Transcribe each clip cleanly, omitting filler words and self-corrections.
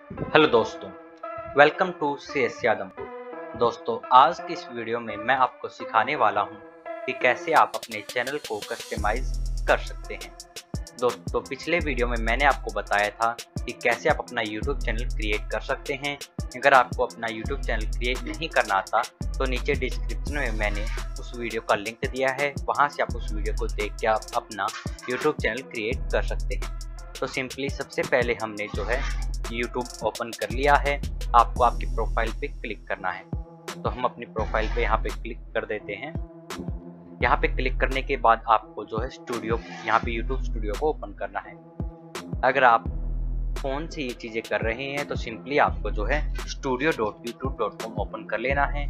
Hello दोस्तों, welcome to CS यादमपुर। दोस्तों, आज की इस वीडियो में मैं आपको सिखाने वाला हूं कि कैसे आप अपने चैनल को कस्टमाइज कर सकते हैं। दोस्तों, पिछले वीडियो में मैंने आपको बताया था कि कैसे आप अपना YouTube चैनल क्रिएट कर सकते हैं। अगर आपको अपना YouTube चैनल क्रिएट नहीं करना आता तो नीचे डिस्क्रिप्शन में मैंने उस वीडियो का लिंक दिया है, वहां से आप उस वीडियो को देख के आप अपना YouTube चैनल क्रिएट कर सकते हैं। तो सिंपली सबसे पहले हमने जो है YouTube ओपन कर लिया है। आपको आपकी प्रोफाइल पे क्लिक करना है, तो हम अपनी प्रोफाइल पे यहाँ पे क्लिक कर देते हैं। यहाँ पे क्लिक करने के बाद आपको जो है स्टूडियो, यहाँ पे YouTube स्टूडियो को ओपन करना है। अगर आप फोन से ये चीजें कर रहे हैं तो सिंपली आपको जो है studio.youtube.com ओपन कर लेना है।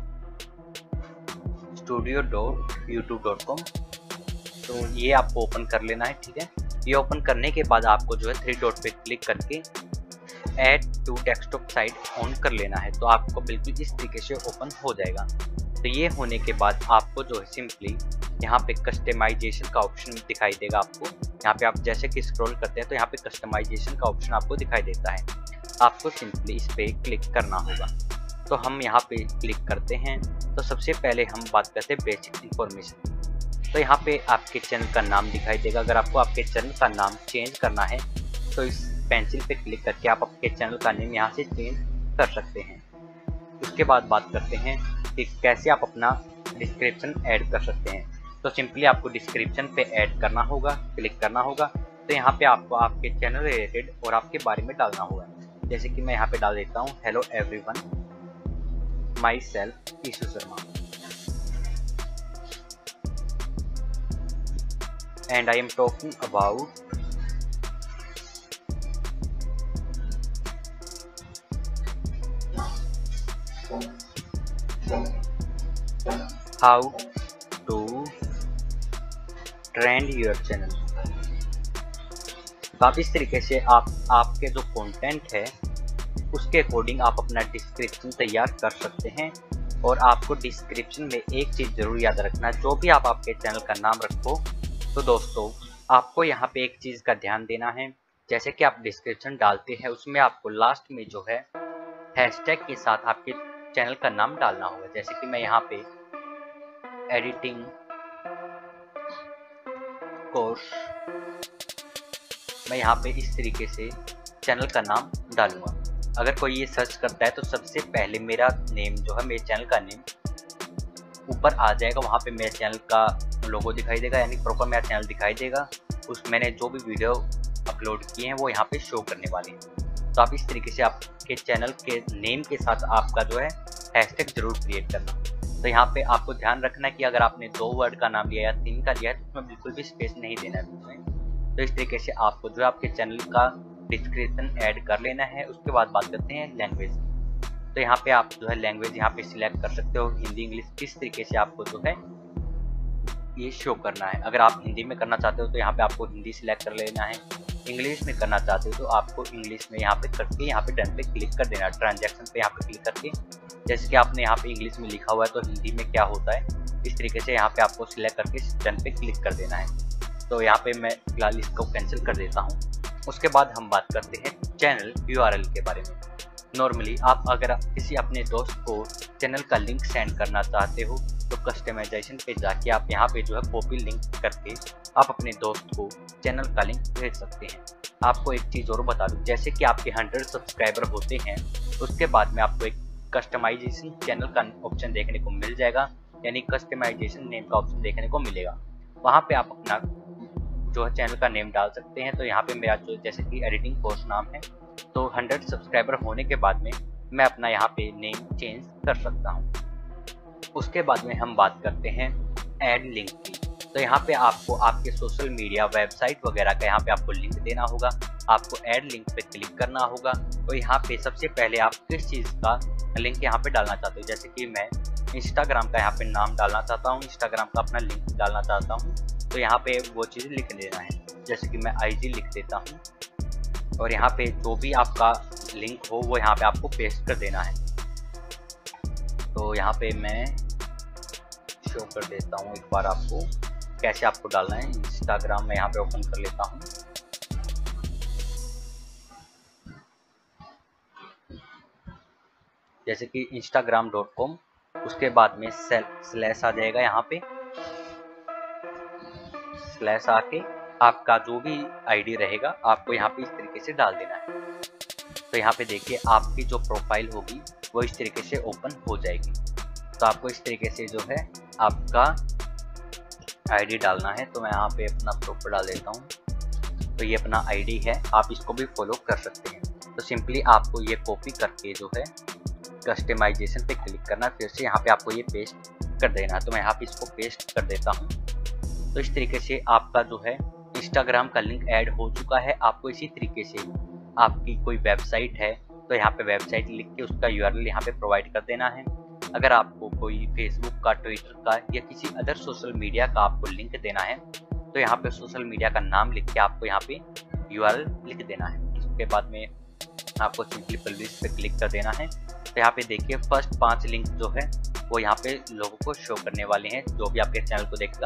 studio.youtube.com, तो ये आपको ओपन कर लेना है, ठीक है। ये ओपन करने के बाद आपको जो है 3 डॉट पे क्लिक करके add to desktop site on कर लेना है। तो आपको बिल्कुल इस तरीके से ओपन हो जाएगा। तो ये होने के बाद आपको जो है सिंपली यहाँ पे कस्टमाइजेशन का ऑप्शन दिखाई देगा। आपको यहाँ पे आप जैसे कि स्क्रॉल करते हैं तो यहाँ पे कस्टमाइजेशन का ऑप्शन आपको दिखाई देता है। आपको सिंपली इस पे क्लिक करना होगा। तो हम यहाँ पे क्लिक करते हैं। तो सबसे पहले हम बात करते हैं बेसिक इंफॉर्मेशन। तो यहाँ पे आपके चैनल का नाम दिखाई देगा। अगर आपको आपके चैनल का नाम चेंज करना है तो इस पेंसिल पे क्लिक करके आप आपके चैनल का नेम यहाँ से चेंज कर सकते हैं। उसके बाद बात करते हैं कि कैसे आप अपना डिस्क्रिप्शन ऐड कर सकते हैं। तो सिंपली आपको डिस्क्रिप्शन पे ऐड करना होगा, क्लिक करना होगा। तो यहाँ पे आपको आपके चैनल रिलेटेड और आपके बारे में डालना होगा। जैसे कि मैं यहाँ पे डाल देता हूँ, hello everyone, my self Ishu Sharma and I am talking about how to trend your channel। तो आप इस तरीके से आपके जो कंटेंट है उसके अकॉर्डिंग आप अपना डिस्क्रिप्शन तैयार कर सकते हैं। और आपको डिस्क्रिप्शन में एक चीज़ जरूर याद रखना, जो भी आप आपके चैनल का नाम रखो तो दोस्तों आपको यहाँ पे एक चीज़ का ध्यान देना है। जैसे कि आप डिस्क्रिप्शन डालते हैं उसमें आपको लास्ट में जो है हैशटैग के साथ आपके चैनल का नाम डालना होगा। जैसे कि मैं यहाँ पे एडिटिंग कोर्स, मैं यहाँ पे इस तरीके से चैनल का नाम डालूंगा। अगर कोई ये सर्च करता है तो सबसे पहले मेरा नेम जो है, मेरे चैनल का नेम ऊपर आ जाएगा। वहाँ पे मेरे चैनल का लोगो दिखाई देगा, यानी प्रॉपर मेरा चैनल दिखाई देगा। उस मैंने जो भी वीडियो अपलोड किए हैं वो यहाँ पे शो करने वाले हैं। तो आप इस तरीके से आपके चैनल के नेम के साथ आपका जो है हैशटैग जरूर क्रिएट करना। तो यहाँ पे आपको ध्यान रखना है कि अगर आपने 2 वर्ड का नाम लिया या 3 का लिया है तो उसमें बिल्कुल भी स्पेस नहीं देना है उसमें। तो इस तरीके से आपको जो है आपके चैनल का डिस्क्रिप्शन ऐड कर लेना है। उसके बाद बात करते हैं लैंग्वेज। तो यहाँ पे आप जो है लैंग्वेज यहाँ पे सिलेक्ट कर सकते हो, हिंदी, इंग्लिश, किस तरीके से आपको जो है ये शो करना है। अगर आप हिंदी में करना चाहते हो तो यहाँ पे आपको हिंदी सिलेक्ट कर लेना है। इंग्लिश में करना चाहते हो तो आपको इंग्लिश में यहाँ पे करके यहाँ पे डन पे क्लिक कर देना है। ट्रांजैक्शन पे यहाँ पे क्लिक करके, जैसे कि आपने यहाँ पे इंग्लिश में लिखा हुआ है तो हिंदी में क्या होता है, इस तरीके से यहाँ पे आपको सिलेक्ट करके डन पे क्लिक कर देना है। तो यहाँ पे मैं फिलहाल इसको कैंसिल कर देता हूँ। उसके बाद हम बात करते हैं चैनल URL के बारे में। नॉर्मली आप अगर किसी अपने दोस्त को चैनल का लिंक सेंड करना चाहते हो तो कस्टमाइजेशन पे जाके आप यहाँ पे जो है कॉपी लिंक करके आप अपने दोस्त को चैनल का लिंक भेज सकते हैं। आपको एक चीज़ और बता दूँ, जैसे कि आपके 100 सब्सक्राइबर होते हैं उसके बाद में आपको एक कस्टमाइजेशन चैनल का ऑप्शन देखने को मिल जाएगा, यानी कस्टमाइजेशन नेम का ऑप्शन देखने को मिलेगा। वहाँ पे आप अपना जो है चैनल का नेम डाल सकते हैं। तो यहाँ पे मेरा जो जैसे कि एडिटिंग कोर्स नाम है, तो 100 सब्सक्राइबर होने के बाद में मैं अपना यहाँ पे नेम चेंज कर सकता हूँ। उसके बाद में हम बात करते हैं ऐड लिंक की। तो यहाँ पे आपको आपके सोशल मीडिया, वेबसाइट वगैरह का यहाँ पे आपको लिंक देना होगा। आपको ऐड लिंक पे क्लिक करना होगा। तो यहाँ पे सबसे पहले आप किस चीज़ का लिंक यहाँ पे डालना चाहते हो। जैसे कि मैं इंस्टाग्राम का यहाँ पे नाम डालना चाहता हूँ, इंस्टाग्राम का अपना लिंक डालना चाहता हूँ, तो यहाँ पे वो चीज़ लिख देना है। जैसे कि मैं IG लिख देता हूँ और यहाँ पे जो भी आपका लिंक हो वो यहाँ पे आपको पेस्ट कर देना है। तो यहाँ पे मैं शो कर देता हूँ एक बार आपको कैसे आपको डालना है। इंस्टाग्राम में यहाँ पे ओपन कर लेता हूँ। जैसे कि instagram.com, उसके बाद में स्लैश आ जाएगा, यहाँ पे स्लैश आके आपका जो भी आईडी रहेगा आपको यहाँ पे इस तरीके से डाल देना है। तो यहाँ पे देखिए आपकी जो प्रोफाइल होगी वो इस तरीके से ओपन हो जाएगी। तो आपको इस तरीके से जो है आपका आईडी डालना है। तो मैं यहाँ पे अपना प्रोफाइल डाल देता हूँ। तो ये अपना आईडी है, आप इसको भी फॉलो कर सकते हैं। तो सिंपली आपको ये कॉपी करके जो है कस्टमाइजेशन पे क्लिक करना, फिर से यहाँ पे आपको ये पेस्ट कर देना। तो मैं यहाँ पे इसको पेस्ट कर देता हूँ। तो इस तरीके से आपका जो है इंस्टाग्राम का लिंक ऐड हो चुका है। आपको इसी तरीके से आपकी कोई वेबसाइट है तो यहाँ पे वेबसाइट लिख के उसका यूआरएल यहाँ पे प्रोवाइड कर देना है। अगर आपको कोई फेसबुक का, ट्विटर का या किसी अदर सोशल मीडिया का आपको लिंक देना है तो यहाँ पे सोशल मीडिया का नाम लिख के आपको यहाँ पे यूआरएल लिख देना है। उसके बाद में आपको सिंपली पब्लिश पे क्लिक कर देना है। तो यहाँ पे देखिए फर्स्ट 5 लिंक जो है वो यहाँ पे लोगों को शो करने वाले हैं। जो भी आपके चैनल को देखेगा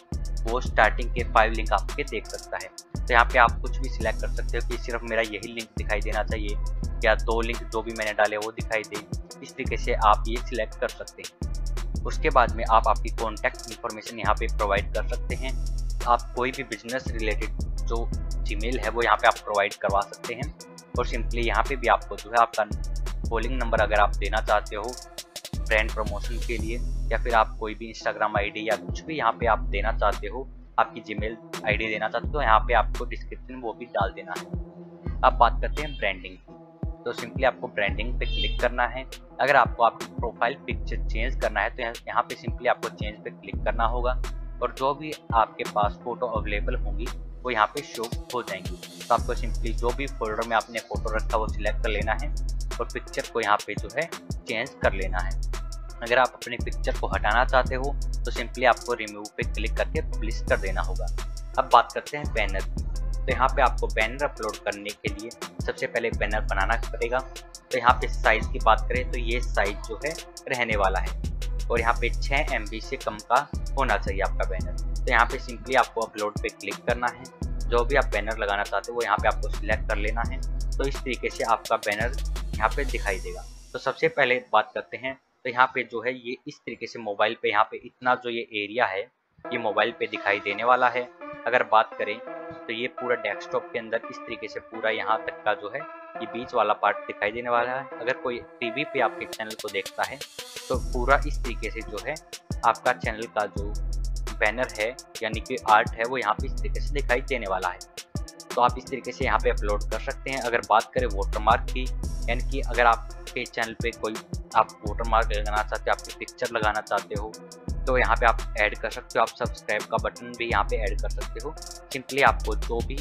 वो स्टार्टिंग के 5 लिंक आपके देख सकता है। तो यहाँ पे आप कुछ भी सिलेक्ट कर सकते हो कि सिर्फ मेरा यही लिंक दिखाई देना चाहिए या 2 लिंक जो भी मैंने डाले वो दिखाई दे। इस तरीके से आप ये सिलेक्ट कर सकते हैं। उसके बाद में आप आपकी कॉन्टैक्ट इन्फॉर्मेशन यहाँ पे प्रोवाइड कर सकते हैं। आप कोई भी बिजनेस रिलेटेड जो जीमेल है वो यहाँ पे आप प्रोवाइड करवा सकते हैं। और सिंपली यहाँ पे भी आपको जो है आपका कॉलिंग नंबर अगर आप देना चाहते हो ब्रांड प्रमोशन के लिए, या फिर आप कोई भी इंस्टाग्राम आईडी या कुछ भी यहाँ पे आप देना चाहते हो, आपकी जीमेल आईडी देना चाहते हो, तो यहाँ पे आपको डिस्क्रिप्शन वो भी डाल देना है। अब बात करते हैं ब्रांडिंग की। तो सिंपली आपको ब्रांडिंग पे क्लिक करना है। अगर आपको आपकी प्रोफाइल पिक्चर चेंज करना है तो यहाँ पे सिंपली आपको चेंज पे क्लिक करना होगा और जो भी आपके पास फोटो अवेलेबल होंगी वो यहाँ पे शो हो जाएंगी। तो आपको सिंपली जो भी फोल्डर में आपने फोटो रखा वो सिलेक्ट कर लेना है और पिक्चर को यहाँ पे जो है चेंज कर लेना है। अगर आप अपनी पिक्चर को हटाना चाहते हो तो सिंपली आपको रिमूव पे क्लिक करके पब्लिश कर देना होगा। अब बात करते हैं बैनर की। तो यहाँ पे आपको बैनर अपलोड करने के लिए सबसे पहले बैनर बनाना पड़ेगा। तो यहाँ पे साइज की बात करें तो ये साइज जो है रहने वाला है और यहाँ पे 6 MB से कम का होना चाहिए आपका बैनर। तो यहाँ पे सिंपली आपको अपलोड पे क्लिक करना है। जो भी आप बैनर लगाना चाहते हो वो यहाँ पे आपको सिलेक्ट कर लेना है। तो इस तरीके से आपका बैनर यहाँ पे दिखाई देगा। तो सबसे पहले बात करते हैं, तो यहाँ पे जो है ये इस तरीके से मोबाइल पे यहाँ पे इतना जो ये एरिया है ये मोबाइल पे दिखाई देने वाला है। अगर बात करें तो ये पूरा डेस्कटॉप के अंदर इस तरीके से पूरा यहाँ तक का जो है ये बीच वाला पार्ट दिखाई देने वाला है। अगर कोई टीवी पे आपके चैनल को देखता है तो पूरा इस तरीके से जो है आपका चैनल का जो बैनर है यानी कि आर्ट है वो यहाँ पे इस तरीके से दिखाई देने वाला है। तो आप इस तरीके से यहाँ पे अपलोड कर सकते हैं। अगर बात करें वाटरमार्क की, यानी कि अगर आपके चैनल पे कोई आप वाटरमार्क लगाना चाहते हो, आपकी पिक्चर लगाना चाहते हो तो यहाँ पे आप ऐड कर सकते हो। आप सब्सक्राइब का बटन भी यहाँ पे ऐड कर सकते हो। सिंपली आपको जो भी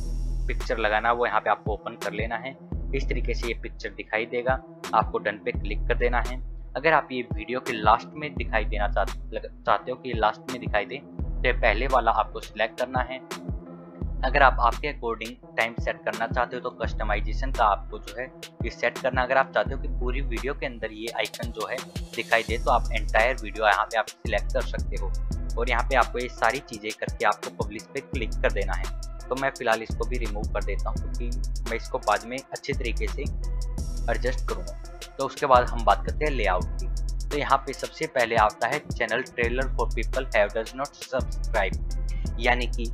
पिक्चर लगाना वो यहाँ पे आपको ओपन कर लेना है। इस तरीके से ये पिक्चर दिखाई देगा, आपको डन पे क्लिक कर देना है। अगर आप ये वीडियो के लास्ट में दिखाई देना चाहते हो कि लास्ट में दिखाई दे तो पहले वाला आपको सिलेक्ट करना है। अगर आप आपके अकॉर्डिंग टाइम सेट करना चाहते हो तो कस्टमाइजेशन का आपको जो है ये सेट करना। अगर आप चाहते हो कि पूरी वीडियो के अंदर ये आइकन जो है दिखाई दे तो आप एंटायर वीडियो यहाँ पे आप सिलेक्ट कर सकते हो और यहाँ पे आपको ये सारी चीज़ें करके आपको पब्लिश पे क्लिक कर देना है। तो मैं फिलहाल इसको भी रिमूव कर देता हूँ क्योंकि मैं इसको बाद में अच्छे तरीके से एडजस्ट करूँगा। तो उसके बाद हम बात करते हैं लेआउट की। तो यहाँ पे सबसे पहले आता है channel trailer for people have does not subscribe, यानी कि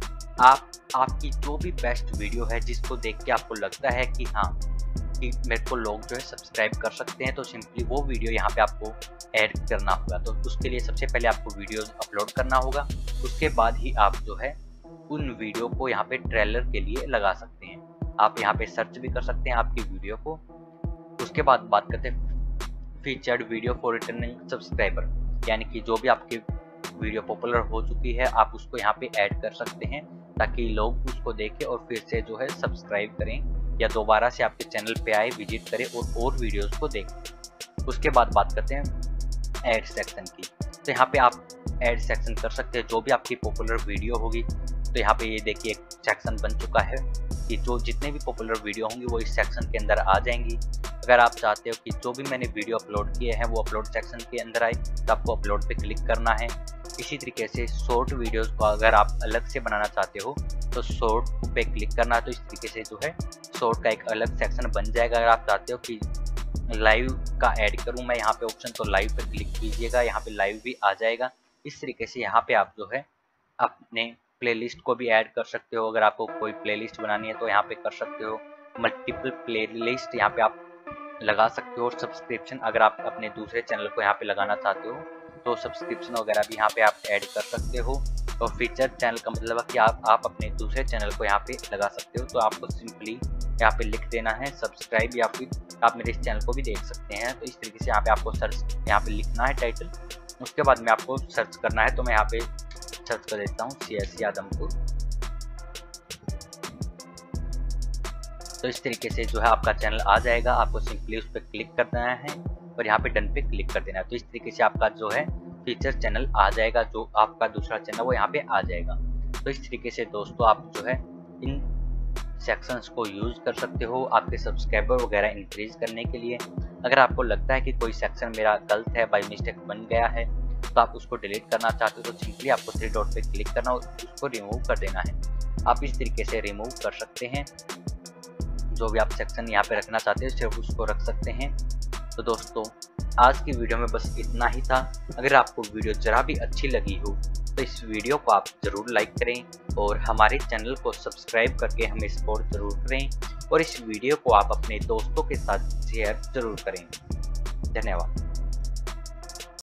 आपकी जो भी बेस्ट वीडियो है जिसको देख के आपको लगता है कि हाँ कि मेरे को लोग जो है सब्सक्राइब कर सकते हैं, तो सिंपली वो वीडियो यहाँ पे आपको ऐड करना होगा। तो उसके लिए सबसे पहले आपको वीडियो अपलोड करना होगा, उसके बाद ही आप जो है उन वीडियो को यहाँ पे ट्रेलर के लिए लगा सकते हैं। आप यहाँ पे सर्च भी कर सकते हैं आपकी वीडियो को। उसके बाद बात करते हैं featured video for returning subscriber, यानी कि जो भी आपकी वीडियो पॉपुलर हो चुकी है आप उसको यहाँ पे ऐड कर सकते हैं ताकि लोग उसको देखें और फिर से जो है सब्सक्राइब करें या दोबारा से आपके चैनल पे आए, विजिट करें और वीडियोस को देखें। उसके बाद बात करते हैं ऐड सेक्शन की। तो यहाँ पे आप ऐड सेक्शन कर सकते हैं जो भी आपकी पॉपुलर वीडियो होगी। तो यहाँ पे ये देखिए एक सेक्शन बन चुका है कि जो जितने भी पॉपुलर वीडियो होंगी वो इस सेक्शन के अंदर आ जाएंगी। अगर आप चाहते हो कि जो भी मैंने वीडियो अपलोड किए हैं वो अपलोड सेक्शन के अंदर आए तो आपको अपलोड पे क्लिक करना है। इसी तरीके से शॉर्ट वीडियोस को अगर आप अलग से बनाना चाहते हो तो शॉर्ट पे क्लिक करना है। तो इस तरीके से जो है शॉर्ट का एक अलग सेक्शन बन जाएगा। अगर आप चाहते हो कि लाइव का ऐड करूँ मैं यहाँ पे ऑप्शन, तो लाइव पे क्लिक कीजिएगा, यहाँ पे लाइव भी आ जाएगा। इस तरीके से यहाँ पे आप जो है अपने प्लेलिस्ट को भी ऐड कर सकते हो। अगर आपको कोई प्लेलिस्ट बनानी है तो यहाँ पे कर सकते हो। मल्टीपल प्लेलिस्ट यहाँ पे आप लगा सकते हो। और सब्सक्रिप्शन अगर आप अपने दूसरे चैनल को यहाँ पे लगाना चाहते हो तो सब्सक्रिप्शन वगैरह भी यहाँ पे आप ऐड कर सकते हो। तो फीचर चैनल का मतलब है कि आप अपने दूसरे चैनल को यहाँ पे लगा सकते हो। तो आपको सिंपली यहाँ पे लिख देना है सब्सक्राइब, या फिर आप मेरे इस चैनल को भी देख सकते हैं। तो इस तरीके से यहाँ पे आपको सर्च यहाँ पे लिखना है टाइटल, उसके बाद में आपको सर्च करना है। तो मैं यहाँ पे सर्च कर देता हूँ CS यादमपुर। तो इस तरीके से जो है आपका चैनल आ जाएगा। आपको सिंपली उस पर क्लिक कर देना है और यहाँ पे डन पे क्लिक कर देना है। तो इस तरीके से आपका जो है फीचर चैनल आ जाएगा, जो आपका दूसरा चैनल वो यहाँ पे आ जाएगा। तो इस तरीके से दोस्तों आप जो है इन सेक्शंस को यूज कर सकते हो आपके सब्सक्राइबर वगैरह इंक्रीज करने के लिए। अगर आपको लगता है कि कोई सेक्शन मेरा गलत है, बाय मिस्टेक बन गया है, तो आप उसको डिलीट करना चाहते हो तो सिंपली आपको 3 डॉट पे क्लिक करना और उसको रिमूव कर देना है। आप इस तरीके से रिमूव कर सकते हैं। जो भी आप सेक्शन यहाँ पे रखना चाहते हैं सिर्फ उसको रख सकते हैं। तो दोस्तों आज की वीडियो में बस इतना ही था। अगर आपको वीडियो जरा भी अच्छी लगी हो तो इस वीडियो को आप ज़रूर लाइक करें और हमारे चैनल को सब्सक्राइब करके हमें सपोर्ट ज़रूर करें, और इस वीडियो को आप अपने दोस्तों के साथ शेयर ज़रूर करें। धन्यवाद।